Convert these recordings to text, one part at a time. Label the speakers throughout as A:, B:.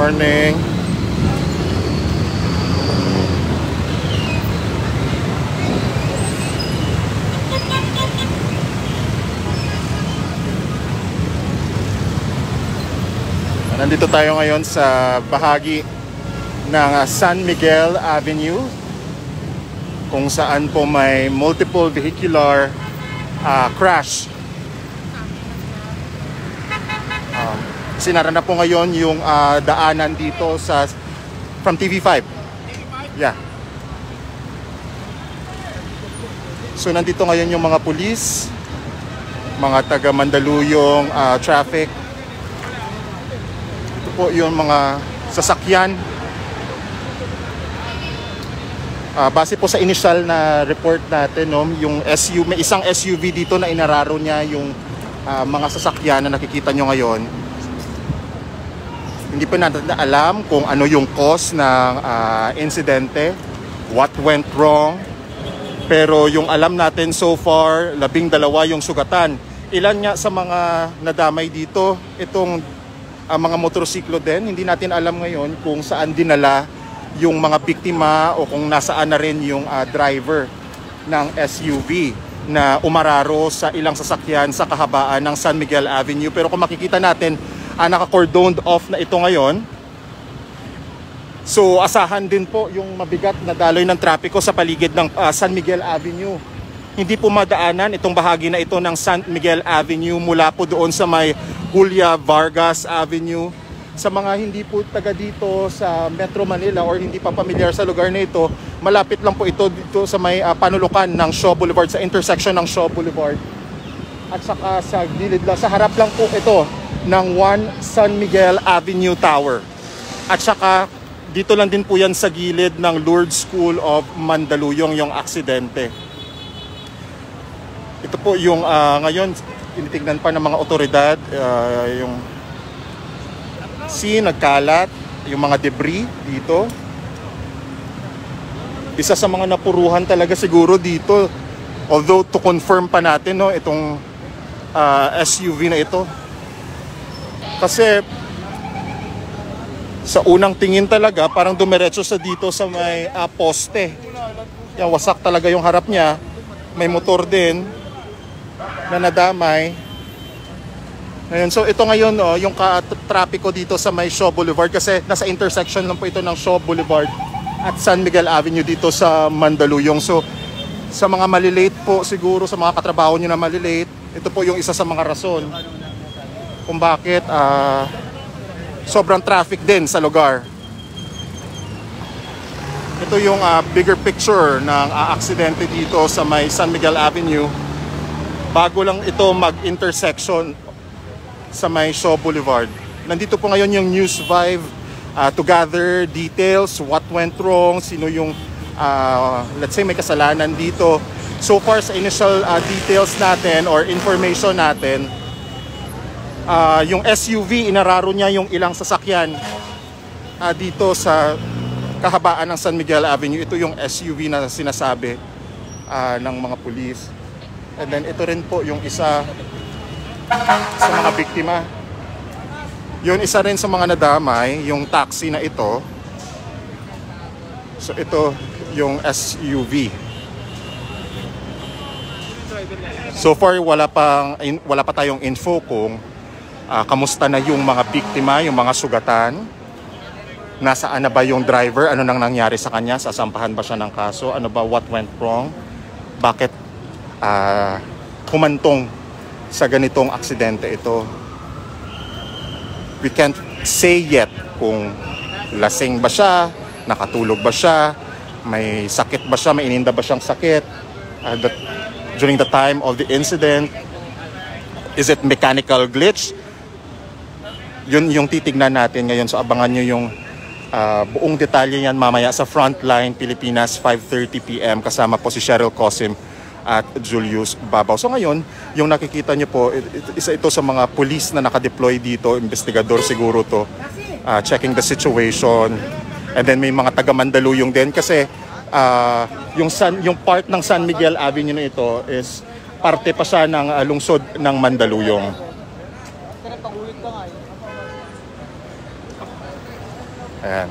A: morning. Nandito tayo ngayon sa bahagi ng San Miguel Avenue kung saan po may multiple vehicular crash. Sinara na po ngayon yung daanan dito sa from TV5. Yeah. So nandito ngayon yung mga pulis, mga taga Mandaluyong traffic. Ito po yung mga sasakyan. Base po sa initial na report natin, no, yung may isang SUV dito na inararo niya yung mga sasakyan na nakikita nyo ngayon. Hindi pa natin alam kung ano yung cause ng insidente, what went wrong. Pero yung alam natin so far, 12 yung sugatan. Ilan nga sa mga nadamay dito, itong mga motorsiklo din. Hindi natin alam ngayon kung saan dinala yung mga biktima o kung nasaan na rin yung driver ng SUV na umararo sa ilang sasakyan sa kahabaan ng San Miguel Avenue. Pero kung makikita natin, naka-cordoned off na ito ngayon. So asahan din po yung mabigat na daloy ng trapiko sa paligid ng San Miguel Avenue. Hindi po madaanan itong bahagi na ito ng San Miguel Avenue mula po doon sa may Julia Vargas Avenue. Sa mga hindi po taga dito sa Metro Manila or hindi pa pamilyar sa lugar na ito, malapit lang po ito dito sa may panulukan ng Shaw Boulevard, sa intersection ng Shaw Boulevard. At saka sa gilid lang, sa harap lang po ito ng 1 San Miguel Avenue Tower. At saka dito lang din po yan sa gilid ng Lourdes School of Mandaluyong yung aksidente. Ito po yung ngayon tinitignan pa ng mga otoridad, yung nagkalat yung mga debris dito. Isa sa mga napuruhan talaga siguro dito, although to confirm pa natin, no, itong SUV na ito. Kasi sa unang tingin talaga parang dumiretso sa dito sa may poste. Yan, wasak talaga yung harap niya. May motor din na nadamay. Ngayon, so ito ngayon, yung trapiko dito sa may Shaw Boulevard, kasi nasa intersection lang po ito ng Shaw Boulevard at San Miguel Avenue dito sa Mandaluyong. So sa mga malilate po siguro, sa mga katrabaho nyo na malilate, ito po yung isa sa mga rason kung bakit sobrang traffic din sa lugar. Ito yung bigger picture ng aksidente dito sa may San Miguel Avenue. Bago lang ito mag-intersection sa may Shaw Boulevard. Nandito po ngayon yung News 5 to gather details, what went wrong, sino yung let's say may kasalanan dito. So far sa initial details natin or information natin, yung SUV, inararo niya yung ilang sasakyan dito sa kahabaan ng San Miguel Avenue. Ito yung SUV na sinasabi ng mga pulis. And then ito rin po yung isa sa mga biktima. Yun, isa rin sa mga nadamay, yung taxi na ito. So ito yung SUV. So far wala pa tayong info kung kamusta na yung mga biktima, yung mga sugatan. Nasaan na ba yung driver? Ano nang nangyari sa kanya? Sasampahan ba siya ng kaso? Ano ba, what went wrong? Bakit humantong sa ganitong aksidente ito? We can't say yet kung lasing ba siya, nakatulog ba siya, may sakit ba siya, may ininda ba siyang sakit during the time of the incident. Is it mechanical glitch? Yun yung titignan natin ngayon. So abangan nyo yung buong detalye yan mamaya sa Frontline Pilipinas, 5:30 PM. Kasama po si Cheryl Cosim at Julius Babaw. So ngayon, yung nakikita nyo po, isa ito sa mga police na nakadeploy dito, investigador siguro to, checking the situation. And then may mga taga Mandaluyong din kasi yung part ng San Miguel Avenue na ito is parte pa siya ng lungsod ng Mandaluyong. Ayan.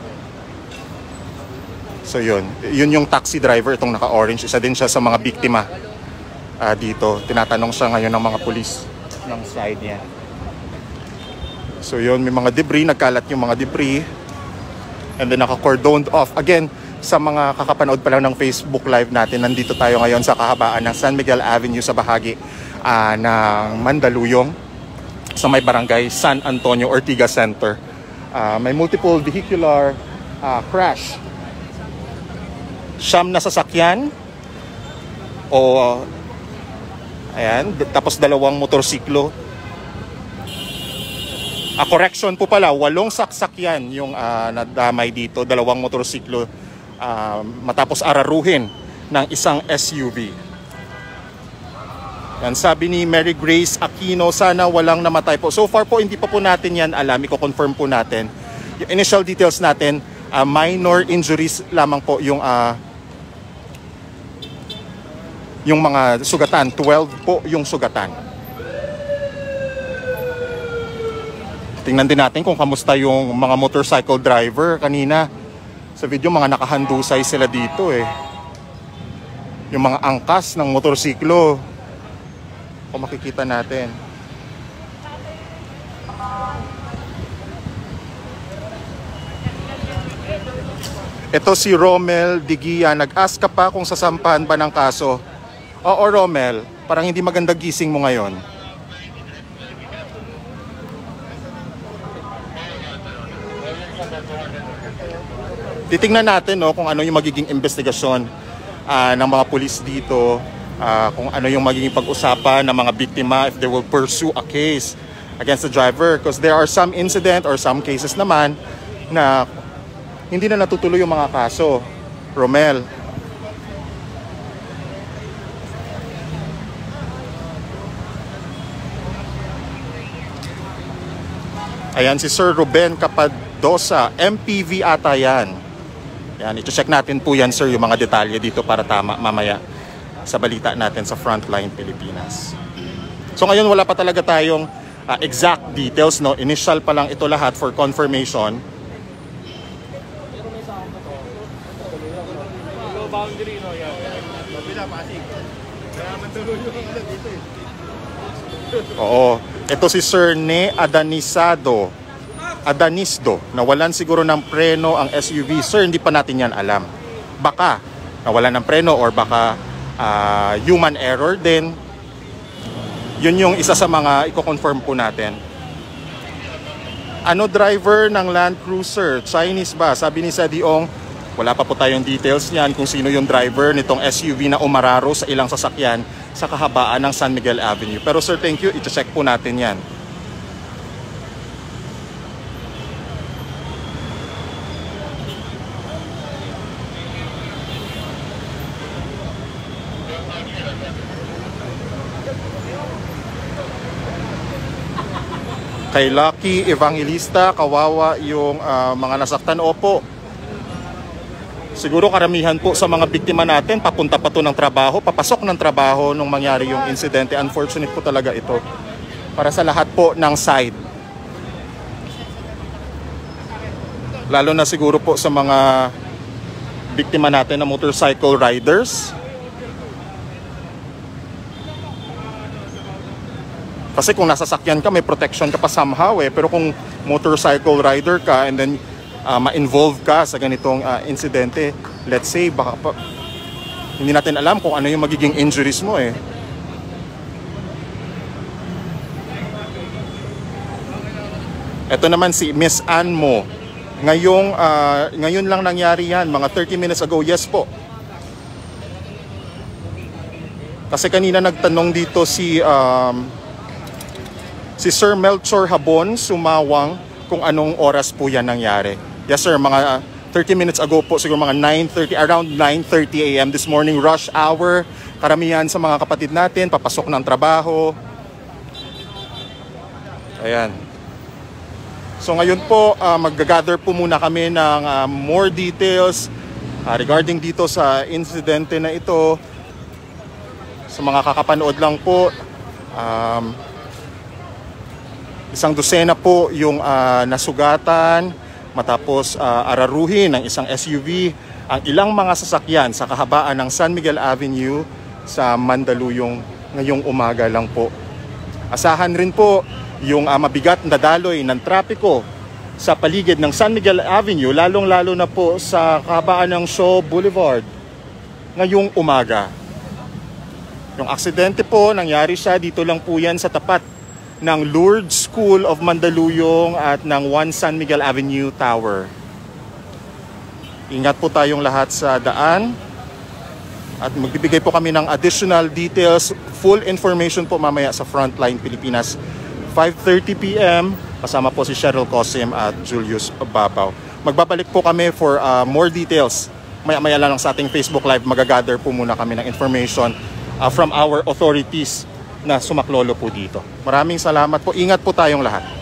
A: So yun yung taxi driver, itong naka-orange. Isa din siya sa mga biktima dito. Tinatanong siya ngayon ng mga pulis ng side niya. So yun, may mga debris, nagkalat yung mga debris. And then naka-cordoned off. Again, sa mga kakapanood pa lang ng Facebook Live natin, nandito tayo ngayon sa kahabaan ng San Miguel Avenue sa bahagi ng Mandaluyong sa may barangay San Antonio, Ortigas Center. May multiple vehicular crash. Siyam na sasakyan ayan, tapos 2 motorsiklo. Correction po pala, 8 sasakyan yung nadamay dito, 2 motorsiklo matapos araruhin ng isang SUV. Yan, sabi ni Mary Grace Aquino, sana walang namatay po. So far po hindi pa po natin yan alam, i-confirm po natin. Yung initial details natin, minor injuries lamang po yung mga sugatan. 12 po yung sugatan. Tingnan din natin kung kamusta yung mga motorcycle driver. Kanina sa video, mga nakahandusay sila dito eh. Yung mga angkas ng motorsiklo, kung makikita natin. Ito si Romel Digia, nag-ask ka pa kung sasampahan ba ng kaso. Oo Romel, parang hindi maganda gising mo ngayon. Titingnan natin kung ano yung magiging investigasyon ng mga pulis dito, kung ano yung magiging pag-usapan ng mga biktima, if they will pursue a case against the driver. Because there are some incident or some cases naman na hindi na natutuloy yung mga kaso. Romel. Ayan si Sir Ruben Capadosa, MPV ata yan. Yan, ito-check natin po yan sir, yung mga detalye dito para tama mamaya sa balita natin sa Frontline Pilipinas. So ngayon wala pa talaga tayong exact details, no? Initial pa lang ito lahat for confirmation. Boundary, no? Oo. Ito si Sir Ne Adanisdo, nawalan siguro ng preno ang SUV. Sir, hindi pa natin yan alam. Baka nawalan ng preno or baka human error din. Yun yung isa sa mga i-confirm po natin. Ano driver ng Land Cruiser? Chinese ba? Sabi ni Sadiong, wala pa po tayong details niyan kung sino yung driver nitong SUV na umararo sa ilang sasakyan sa kahabaan ng San Miguel Avenue. Pero sir, thank you. I-check po natin yan. Kay Lucky Evangelista, kawawa yung mga nasaktan. Opo. Siguro karamihan po sa mga biktima natin, papunta pa to ng trabaho, papasok ng trabaho nung mangyari yung insidente. Unfortunate po talaga ito. Para sa lahat po ng side. Lalo na siguro po sa mga biktima natin na motorcycle riders. Kasi kung nasasakyan ka, may protection ka pa somehow eh. Pero kung motorcycle rider ka and then ma-involve ka sa ganitong insidente, let's say, baka pa, hindi natin alam kung ano yung magiging injuries mo eh. Ito naman si Miss Ann Mo. Ngayon lang nangyari yan, mga 30 minutes ago. Yes po. Kasi kanina nagtanong dito si Sir Melchor Habon, Sumawang, kung anong oras po yan nangyari. Yes sir, mga 30 minutes ago po, siguro mga 9:30, around 9:30 AM this morning, rush hour. Karamihan sa mga kapatid natin, papasok ng trabaho. Ayan. So ngayon po, mag-gather po muna kami ng more details regarding dito sa insidente na ito. Sa mga kakapanood lang po, isang dosena po yung nasugatan matapos araruhin ng isang SUV ang ilang mga sasakyan sa kahabaan ng San Miguel Avenue sa Mandaluyong ngayong umaga lang po. Asahan rin po yung mabigat na daloy ng trapiko sa paligid ng San Miguel Avenue, lalong-lalo na po sa kahabaan ng Shaw Boulevard ngayong umaga. Yung aksidente po, nangyari siya dito lang po yan sa tapat ng Lourdes School of Mandaluyong at ng 1 San Miguel Avenue Tower. Ingat po tayong lahat sa daan at magbibigay po kami ng additional details, full information po mamaya sa Frontline Pilipinas 5:30 PM kasama po si Cheryl Cosim at Julius Babaw. Magbabalik po kami for more details. Maya-maya lang sa ating Facebook Live, magagather po muna kami ng information from our authorities na sumaklolo po dito. Maraming salamat po. Ingat po tayong lahat.